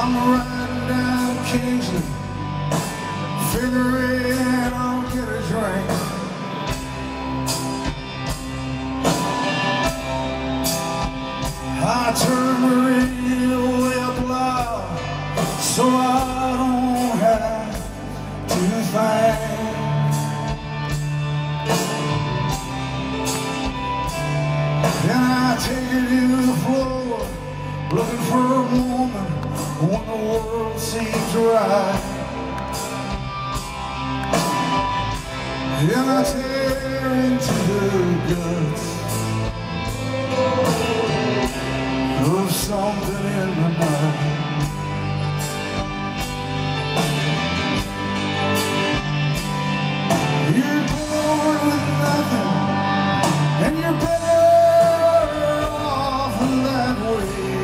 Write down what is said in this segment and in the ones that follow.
I'm riding down Kingsley, figuring I'll get a drink. I turn the radio way up loud so I don't have to think. Then I take it to the floor, looking for a moment when the world seems right. Then I tear into the guts of something in the night. You're born with nothing, and you're better off that way.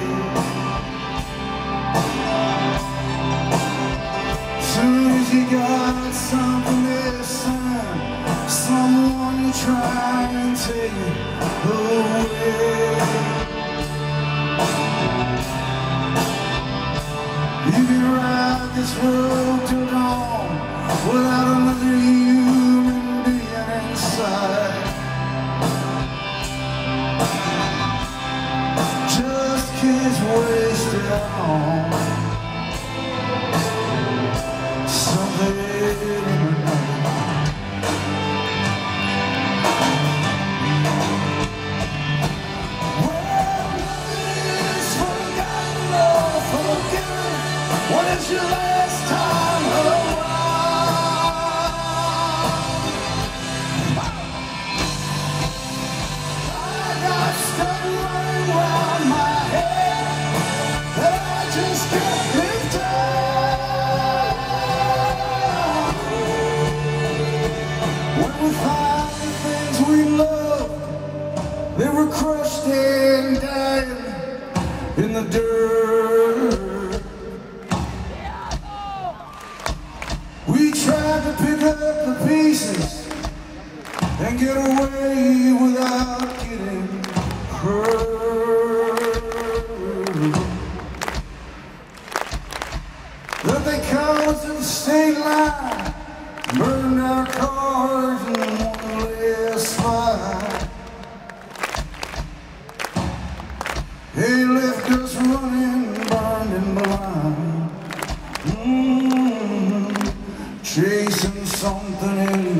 Soon as you got something missing, someone trying and take it away. You can ride this road till dawn without another human being inside. Just kids wasted on something in the night. Well, nothing is forgotten or forgiven. When is your last time around? I got stuff running around my head that I just can't live down. When we find the things we love, they were crushed and dying in the dirt. We tried to pick up the pieces and get away without getting hurt. Then they caught us at the state line, burned our cars in one last fight. They left us running, burned and blind. Chasing something in